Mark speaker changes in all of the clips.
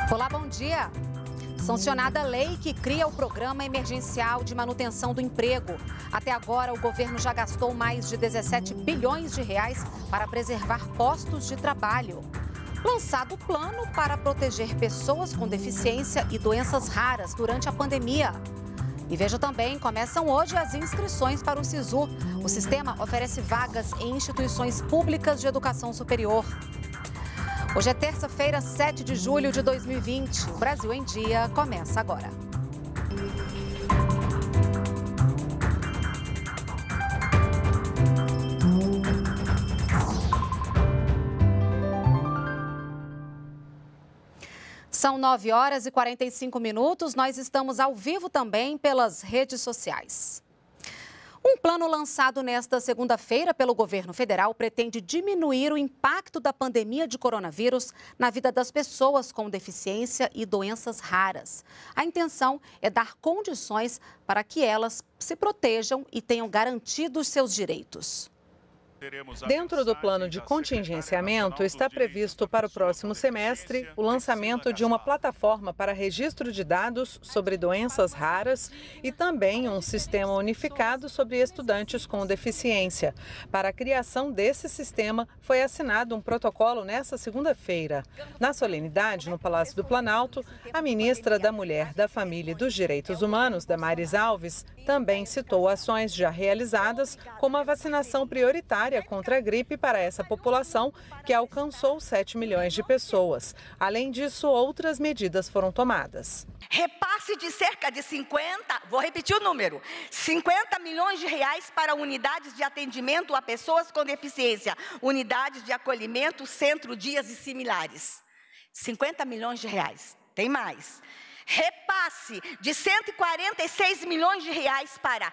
Speaker 1: Olá, bom dia. Sancionada a lei que cria o Programa Emergencial de Manutenção do Emprego. Até agora, o governo já gastou mais de 17 bilhões de reais para preservar postos de trabalho. Lançado o plano para proteger pessoas com deficiência e doenças raras durante a pandemia. E veja também, começam hoje as inscrições para o SISU. O sistema oferece vagas em instituições públicas de educação superior. Hoje é terça-feira, 7 de julho de 2020. O Brasil em Dia começa agora. São 9 horas e 45 minutos. Nós estamos ao vivo também pelas redes sociais. Um plano lançado nesta segunda-feira pelo governo federal pretende diminuir o impacto da pandemia de coronavírus na vida das pessoas com deficiência e doenças raras. A intenção é dar condições para que elas se protejam e tenham garantidos seus direitos.
Speaker 2: Dentro do plano de contingenciamento, está previsto para o próximo semestre o lançamento de uma plataforma para registro de dados sobre doenças raras e também um sistema unificado sobre estudantes com deficiência. Para a criação desse sistema, foi assinado um protocolo nesta segunda-feira. Na solenidade, no Palácio do Planalto, a ministra da Mulher, da Família e dos Direitos Humanos, Damares Alves, também citou ações já realizadas, como a vacinação prioritária contra a gripe para essa população, que alcançou 7 milhões de pessoas. Além disso, outras medidas foram tomadas.
Speaker 3: Repasse de cerca de 50, vou repetir o número, 50 milhões de reais para unidades de atendimento a pessoas com deficiência, unidades de acolhimento, centro-dias e similares. 50 milhões de reais, tem mais. Repasse de 146 milhões de reais para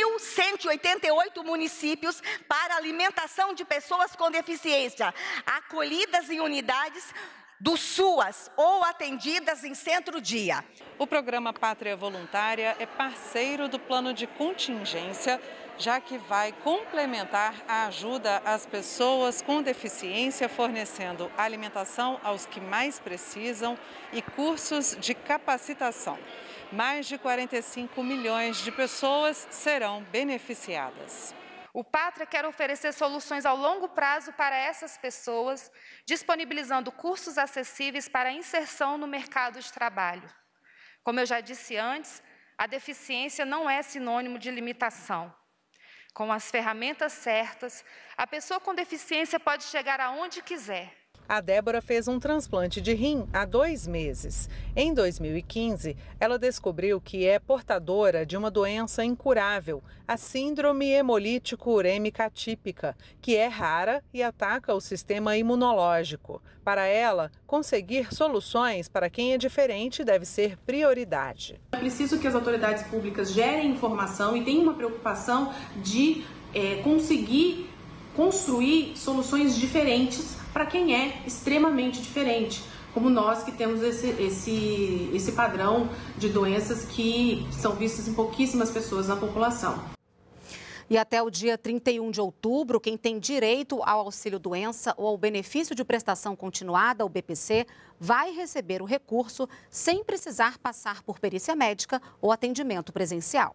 Speaker 3: 1.188 municípios para alimentação de pessoas com deficiência, acolhidas em unidades do SUAS ou atendidas em centro-dia.
Speaker 2: O programa Pátria Voluntária é parceiro do plano de contingência, já que vai complementar a ajuda às pessoas com deficiência, fornecendo alimentação aos que mais precisam e cursos de capacitação. Mais de 45 milhões de pessoas serão beneficiadas.
Speaker 4: O Pátria quer oferecer soluções ao longo prazo para essas pessoas, disponibilizando cursos acessíveis para a inserção no mercado de trabalho. Como eu já disse antes, a deficiência não é sinônimo de limitação. Com as ferramentas certas, a pessoa com deficiência pode chegar aonde quiser.
Speaker 2: A Débora fez um transplante de rim há 2 meses. Em 2015, ela descobriu que é portadora de uma doença incurável, a síndrome hemolítico urêmica atípica, que é rara e ataca o sistema imunológico. Para ela, conseguir soluções para quem é diferente deve ser prioridade.
Speaker 5: É preciso que as autoridades públicas gerem informação e tenham uma preocupação de conseguir construir soluções diferentes para quem é extremamente diferente, como nós que temos esse padrão de doenças que são vistas em pouquíssimas pessoas na população.
Speaker 1: E até o dia 31 de outubro, quem tem direito ao auxílio-doença ou ao benefício de prestação continuada, o BPC, vai receber o recurso sem precisar passar por perícia médica ou atendimento presencial.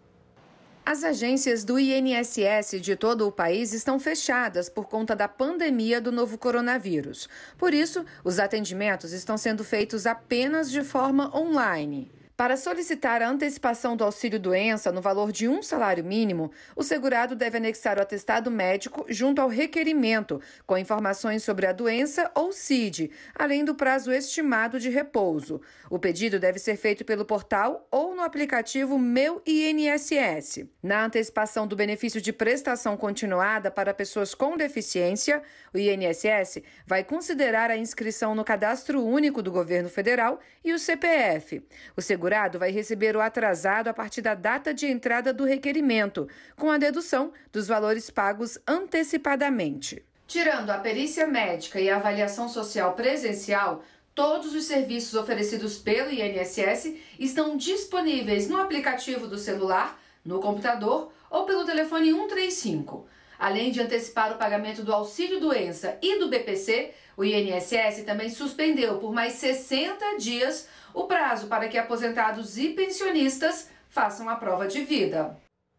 Speaker 6: As agências do INSS de todo o país estão fechadas por conta da pandemia do novo coronavírus. Por isso, os atendimentos estão sendo feitos apenas de forma online. Para solicitar a antecipação do auxílio-doença no valor de um salário mínimo, o segurado deve anexar o atestado médico junto ao requerimento, com informações sobre a doença ou CID, além do prazo estimado de repouso. O pedido deve ser feito pelo portal ou no aplicativo Meu INSS. Na antecipação do benefício de prestação continuada para pessoas com deficiência, o INSS vai considerar a inscrição no Cadastro Único do Governo Federal e o CPF. O segurado vai receber o atrasado a partir da data de entrada do requerimento, com a dedução dos valores pagos antecipadamente. Tirando a perícia médica e a avaliação social presencial, todos os serviços oferecidos pelo INSS estão disponíveis no aplicativo do celular, no computador ou pelo telefone 135. Além de antecipar o pagamento do auxílio-doença e do BPC, o INSS também suspendeu por mais 60 dias o prazo para que aposentados e pensionistas façam a prova de vida.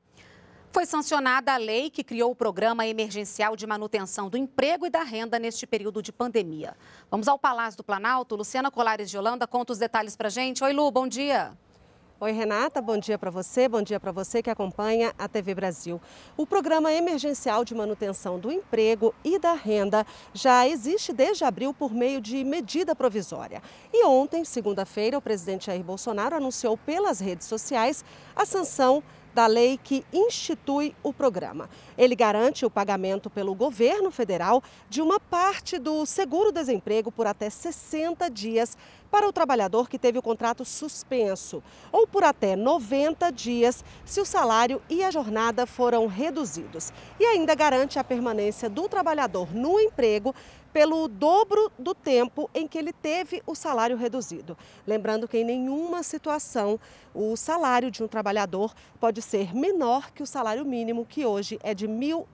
Speaker 1: Foi sancionada a lei que criou o Programa Emergencial de Manutenção do Emprego e da Renda neste período de pandemia. Vamos ao Palácio do Planalto. Luciana Colares de Holanda conta os detalhes para a gente. Oi, Lu, bom dia.
Speaker 7: Oi, Renata, bom dia para você que acompanha a TV Brasil. O Programa Emergencial de Manutenção do Emprego e da Renda já existe desde abril por meio de medida provisória. E ontem, segunda-feira, o presidente Jair Bolsonaro anunciou pelas redes sociais a sanção da lei que institui o programa. Ele garante o pagamento pelo governo federal de uma parte do seguro-desemprego por até 60 dias para o trabalhador que teve o contrato suspenso, ou por até 90 dias se o salário e a jornada foram reduzidos. E ainda garante a permanência do trabalhador no emprego pelo dobro do tempo em que ele teve o salário reduzido. Lembrando que em nenhuma situação o salário de um trabalhador pode ser menor que o salário mínimo, que hoje é de R$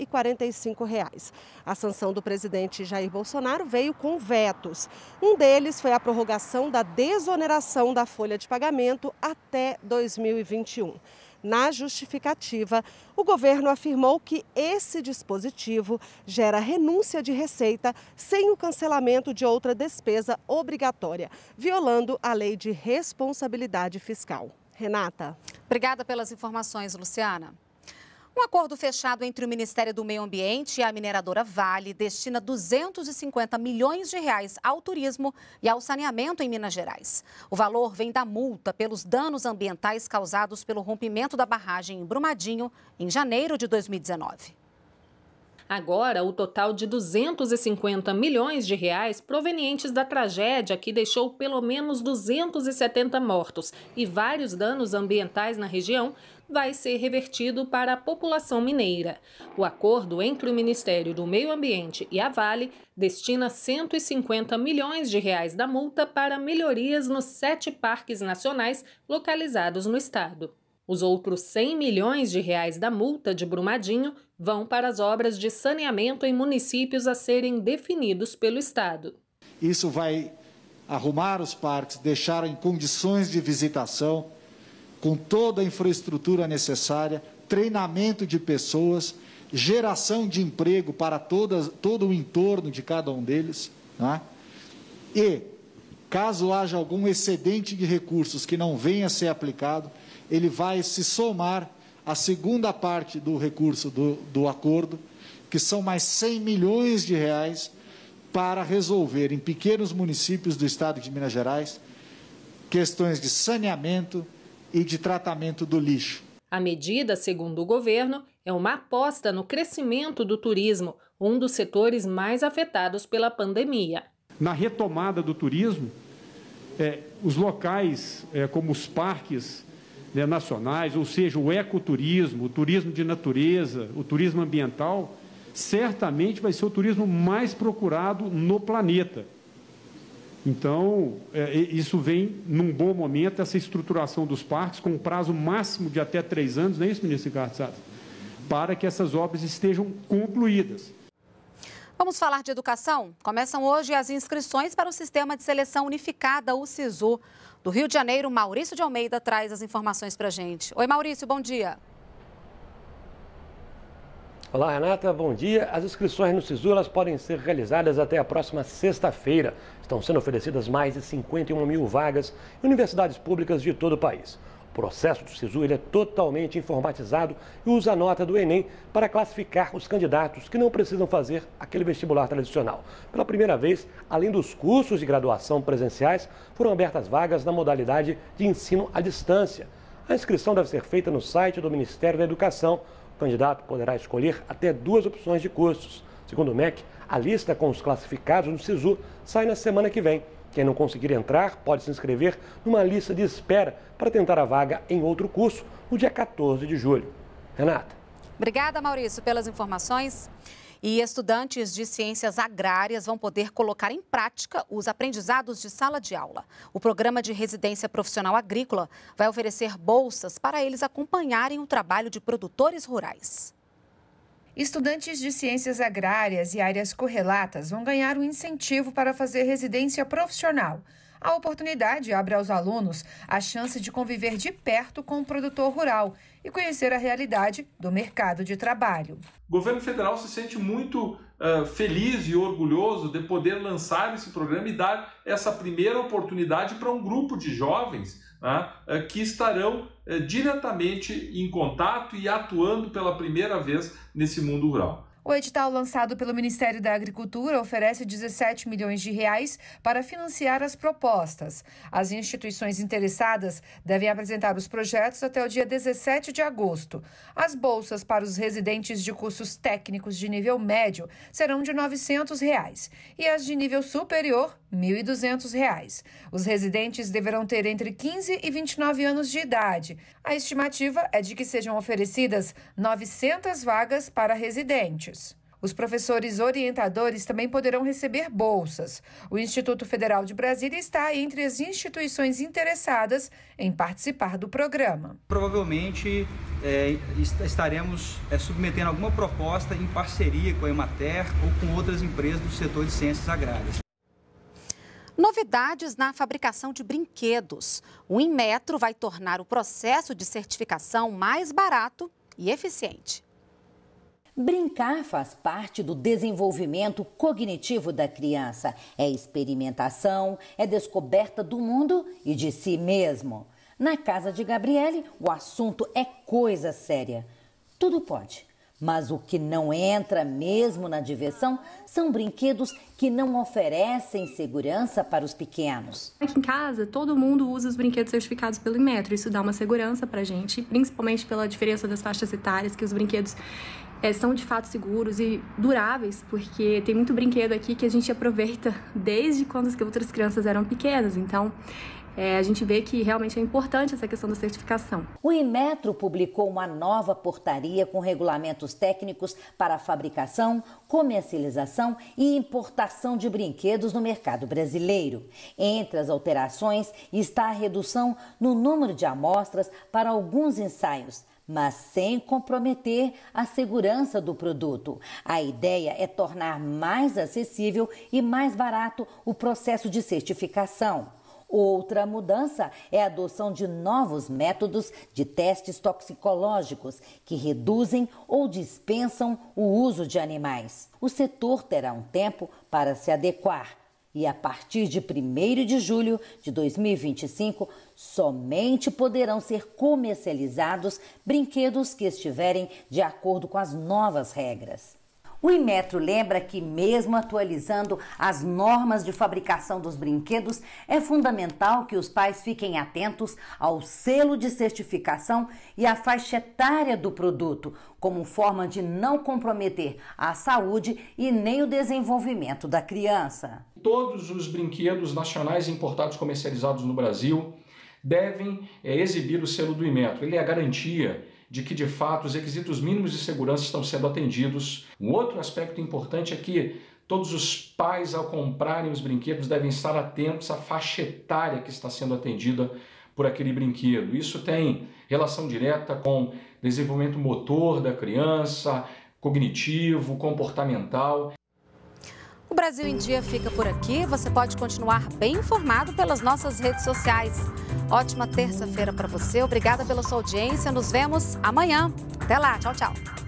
Speaker 7: 1.045. A sanção do presidente Jair Bolsonaro veio com vetos. Um deles foi a prorrogação da desoneração da folha de pagamento até 2021. Na justificativa, o governo afirmou que esse dispositivo gera renúncia de receita sem o cancelamento de outra despesa obrigatória, violando a lei de responsabilidade fiscal. Renata.
Speaker 1: Obrigada pelas informações, Luciana. Um acordo fechado entre o Ministério do Meio Ambiente e a mineradora Vale destina 250 milhões de reais ao turismo e ao saneamento em Minas Gerais. O valor vem da multa pelos danos ambientais causados pelo rompimento da barragem em Brumadinho em janeiro de 2019.
Speaker 8: Agora, o total de 250 milhões de reais provenientes da tragédia que deixou pelo menos 270 mortos e vários danos ambientais na região vai ser revertido para a população mineira. O acordo entre o Ministério do Meio Ambiente e a Vale destina 150 milhões de reais da multa para melhorias nos 7 parques nacionais localizados no estado. Os outros 100 milhões de reais da multa de Brumadinho vão para as obras de saneamento em municípios a serem definidos pelo estado.
Speaker 9: Isso vai arrumar os parques, deixar em condições de visitação, com toda a infraestrutura necessária, treinamento de pessoas, geração de emprego para todo o entorno de cada um deles, né? E, caso haja algum excedente de recursos que não venha a ser aplicado, ele vai se somar à segunda parte do recurso do acordo, que são mais 100 milhões de reais para resolver em pequenos municípios do estado de Minas Gerais questões de saneamento e de tratamento do lixo.
Speaker 8: A medida, segundo o governo, é uma aposta no crescimento do turismo, um dos setores mais afetados pela pandemia.
Speaker 10: Na retomada do turismo, os locais como os parques nacionais, ou seja, o ecoturismo, o turismo de natureza, o turismo ambiental, certamente vai ser o turismo mais procurado no planeta. Então, isso vem num bom momento, essa estruturação dos parques, com um prazo máximo de até 3 anos, não é isso, ministro Ricardo Salles? Para que essas obras estejam concluídas.
Speaker 1: Vamos falar de educação? Começam hoje as inscrições para o Sistema de Seleção Unificada, o SISU. Do Rio de Janeiro, Maurício de Almeida traz as informações para a gente. Oi, Maurício, bom dia.
Speaker 11: Olá, Renata, bom dia. As inscrições no SISU elas podem ser realizadas até a próxima sexta-feira. Estão sendo oferecidas mais de 51 mil vagas em universidades públicas de todo o país. O processo do SISU ele é totalmente informatizado e usa a nota do Enem para classificar os candidatos que não precisam fazer aquele vestibular tradicional. Pela primeira vez, além dos cursos de graduação presenciais, foram abertas vagas na modalidade de ensino à distância. A inscrição deve ser feita no site do Ministério da Educação. O candidato poderá escolher até 2 opções de cursos. Segundo o MEC, a lista com os classificados no SISU sai na semana que vem. Quem não conseguir entrar pode se inscrever numa lista de espera para tentar a vaga em outro curso no dia 14 de julho. Renata.
Speaker 1: Obrigada, Maurício, pelas informações. E estudantes de ciências agrárias vão poder colocar em prática os aprendizados de sala de aula. O programa de residência profissional agrícola vai oferecer bolsas para eles acompanharem o trabalho de produtores rurais.
Speaker 6: Estudantes de ciências agrárias e áreas correlatas vão ganhar um incentivo para fazer residência profissional. A oportunidade abre aos alunos a chance de conviver de perto com o produtor rural e conhecer a realidade do mercado de trabalho.
Speaker 12: O governo federal se sente muito feliz e orgulhoso de poder lançar esse programa e dar essa primeira oportunidade para um grupo de jovens, né, que estarão diretamente em contato e atuando pela primeira vez nesse mundo rural.
Speaker 6: O edital lançado pelo Ministério da Agricultura oferece 17 milhões de reais para financiar as propostas. As instituições interessadas devem apresentar os projetos até o dia 17 de agosto. As bolsas para os residentes de cursos técnicos de nível médio serão de R$ 900 e as de nível superior, R$ 1.200. Os residentes deverão ter entre 15 e 29 anos de idade. A estimativa é de que sejam oferecidas 900 vagas para residentes. Os professores orientadores também poderão receber bolsas. O Instituto Federal de Brasília está entre as instituições interessadas em participar do programa.
Speaker 13: Provavelmente estaremos submetendo alguma proposta em parceria com a Emater ou com outras empresas do setor de ciências agrárias.
Speaker 1: Novidades na fabricação de brinquedos. O Inmetro vai tornar o processo de certificação mais barato e eficiente.
Speaker 14: Brincar faz parte do desenvolvimento cognitivo da criança. É experimentação, é descoberta do mundo e de si mesmo. Na casa de Gabriele, o assunto é coisa séria. Tudo pode. Mas o que não entra mesmo na diversão são brinquedos que não oferecem segurança para os pequenos.
Speaker 15: Aqui em casa, todo mundo usa os brinquedos certificados pelo Inmetro. Isso dá uma segurança para a gente, principalmente pela diferença das faixas etárias, que os brinquedos são de fato seguros e duráveis, porque tem muito brinquedo aqui que a gente aproveita desde quando as outras crianças eram pequenas. Então, a gente vê que realmente é importante essa questão da certificação.
Speaker 14: O Inmetro publicou uma nova portaria com regulamentos técnicos para a fabricação, comercialização e importação de brinquedos no mercado brasileiro. Entre as alterações está a redução no número de amostras para alguns ensaios, mas sem comprometer a segurança do produto. A ideia é tornar mais acessível e mais barato o processo de certificação. Outra mudança é a adoção de novos métodos de testes toxicológicos que reduzem ou dispensam o uso de animais. O setor terá um tempo para se adequar e, a partir de 1º de julho de 2025, somente poderão ser comercializados brinquedos que estiverem de acordo com as novas regras. O Inmetro lembra que, mesmo atualizando as normas de fabricação dos brinquedos, é fundamental que os pais fiquem atentos ao selo de certificação e à faixa etária do produto, como forma de não comprometer a saúde e nem o desenvolvimento da criança.
Speaker 12: Todos os brinquedos nacionais importados comercializados no Brasil devem exibir o selo do Inmetro. Ele é a garantia de que, de fato, os requisitos mínimos de segurança estão sendo atendidos. Um outro aspecto importante é que todos os pais, ao comprarem os brinquedos, devem estar atentos à faixa etária que está sendo atendida por aquele brinquedo. Isso tem relação direta com o desenvolvimento motor da criança, cognitivo, comportamental.
Speaker 1: O Brasil em Dia fica por aqui. Você pode continuar bem informado pelas nossas redes sociais. Ótima terça-feira para você. Obrigada pela sua audiência. Nos vemos amanhã. Até lá. Tchau, tchau.